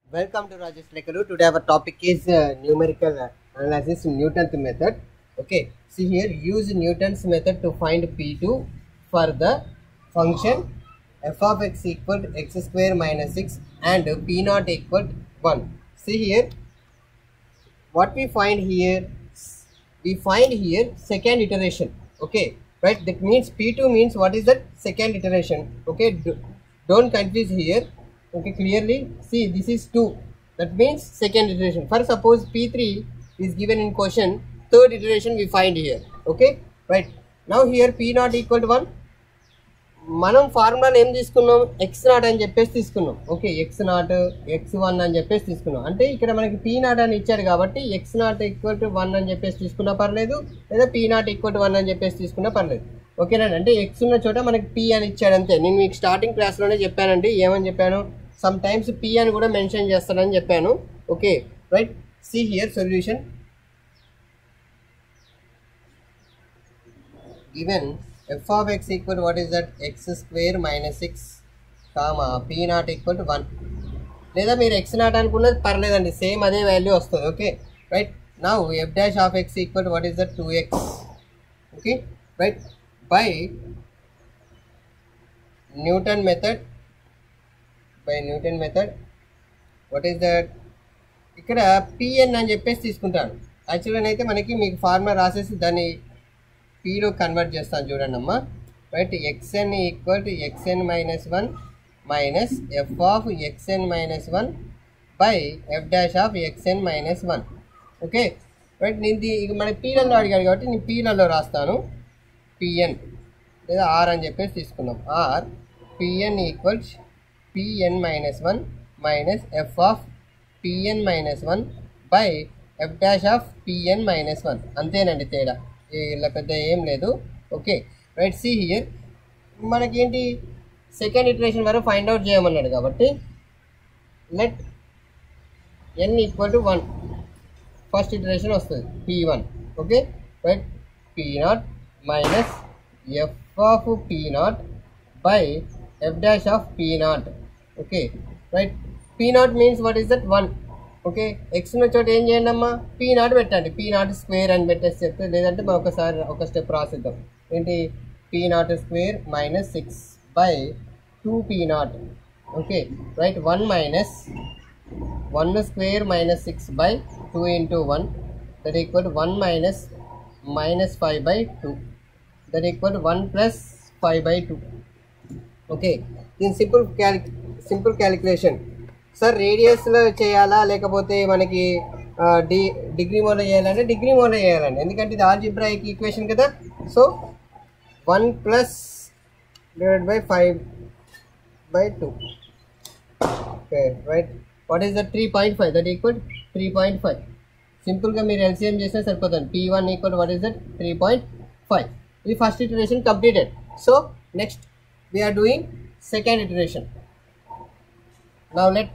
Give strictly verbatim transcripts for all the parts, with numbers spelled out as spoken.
Welcome to Rajesh Lekalu. Today our topic is uh, numerical uh, analysis Newton's method. Okay, see here, use Newton's method to find P two for the function f of x equal to x square minus six and P naught equal to one. See here, what we find here, we find here second iteration. Okay, right, that means P two means what is that? Second iteration. Okay, Do, don't confuse here. Okay, clearly see, this is two, that means second iteration. For suppose P three is given in question, third iteration we find here. Okay, right, now here P naught equal to one. మనం ఫార్ములాని ఏం తీసుకున్నాం, X not అని చెప్పేసి తీసుకున్నాం. Okay, x naught x one అని చెప్పేసి తీసుకున్నాం. అంటే ఇక్కడ మనకి పీ నాట్ అని ఇచ్చాడు కాబట్టి x naught equal to one అని చెప్పేసి తీసుకున్నా పర్లేదు, లేదా p naught equal to one అని చెప్పేసి తీసుకున్నా పర్లేదు. ఓకేనండి, అంటే ఎక్స్ ఉన్న చోట మనకి పీ అని ఇచ్చాడు అంతే. నేను మీకు స్టార్టింగ్ క్లాస్లోనే చెప్పానండి, ఏమని చెప్పాను, సమ్ టైమ్స్ పీ అని కూడా మెన్షన్ చేస్తానని చెప్పాను. Okay right, see here solution given f of x equal to what is that, x square minus six comma p naught equal to one. లేదా మీరు x నాట్ అనుకున్నది పర్లేదండి, సేమ్ అదే value వస్తుంది. ఓకే రైట్, నౌ f dash of x equal to what is that, two x. Okay right, by Newton method, by Newton method what is that, ఇక్కడ pn అని చెప్పేసి తీసుకుంటాను. యాక్చువల్గా అయితే మనకి మీకు ఫార్ములా రాసేసి దాన్ని పీలో కన్వర్ట్ చేస్తాను చూడండి అమ్మా. Right, x n equal to x n minus one minus f of x n minus one by f dash of x n minus one. Okay right, నేను ఇక మన పీలలో అడిగాడు కాబట్టి నేను పీలలో రాస్తాను. పిఎన్ లేదా ఆర్ అని చెప్పేసి తీసుకుందాం. R p n equals p n minus one minus f of p n minus one by f dash of p n minus one. అంతేనండి, తేడా ఇలా పెద్ద ఏం లేదు. ఓకే రైట్, సి హియర్ మనకేంటి సెకండ్ ఇటరేషన్ వరకు ఫైండ్ అవుట్ చేయమన్నాడు కాబట్టి let n equal to one, first iteration వస్తుంది p one. Okay right, p naught minus f of p naught by f dash of p naught. Okay right, p not means what is that, one. Okay, x ఉన్న చోట ఏం చేయండి అమ్మా, p naught పెట్టండి, p naught square అని పెట్టేసి చెప్తే, లేదంటే మనం ఒకసారి ఒక స్టెప్ రాసిద్దాం. ఏంటి, p naught square minus six by two p naught. Okay right, one minus one square minus six by two into one that equal one minus minus five by two that equal one plus five by two. Okay, దీని simple క్యాలి simple calculation. Sir రేడియస్లో చేయాలా లేకపోతే మనకి D degree మోడ్లో చేయాలంటే degree మోడ్లో చేయాలండి, ఎందుకంటే ఇది ఆల్జీబ్రాయిక్ ఈక్వేషన్ కదా. So one plus divide by five by two. Okay right, what is the three point five that equal three point five. సింపుల్గా మీరు ఎల్సిఎం చేస్తే సరిపోతుంది. P one equal what is that, three point five. ఇది first iteration completed. So next we are doing second iteration. Now let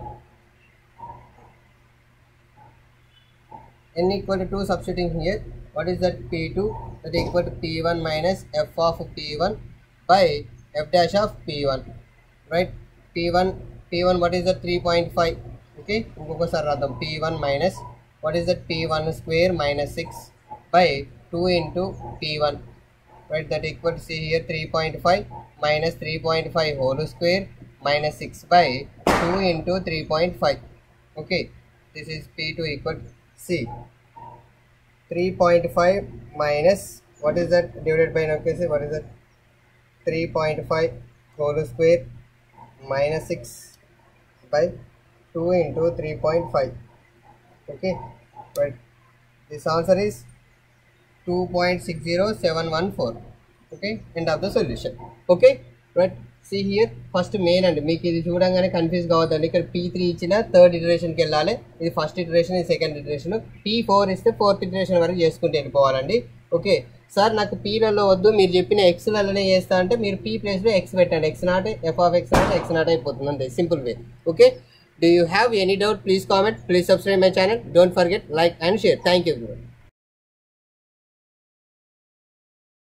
n equal to two, substituting here, what is that, p two that equal to p one minus f of p one by f dash of p one. Right, p one p one what is that, three point five. Okay, ఇంకొకసారి రాద్దాం, p one minus what is that, p one square minus six by two into p one. Right, that equal to, see here, three point five minus three point five whole square minus six by two into three point five. Okay, this is p two equal to c three point five minus what is that, divided by, okay, say what is that, three point five whole square minus six by two into three point five. Okay right, this answer is two point six zero seven one four. Okay, end of the solution. Okay right, see here, first main అండి, మీకు ఇది చూడంగానే confuse కావద్దండి. ఇక్కడ p three ఇచ్చిన third ఇటరేషన్కి వెళ్ళాలి, ఇది ఫస్ట్ ఇటరేషన్, ఇది సెకండ్ ఇటరేషన్. పీ ఫోర్ ఇస్తే ఫోర్త్ ఇటరేషన్ వరకు చేసుకుంటూ వెళ్ళిపోవాలండి. ఓకే సార్, నాకు పీలలో వద్దు, మీరు చెప్పిన ఎక్స్లలోనే చేస్తా అంటే మీరు పీ ప్లేస్లో ఎక్స్ పెట్టండి, x naught f of x naught x naught అయిపోతుంది అంతే, simple way. Okay, do you have any doubt, please comment, please subscribe my channel, don't forget like and share. Thank you.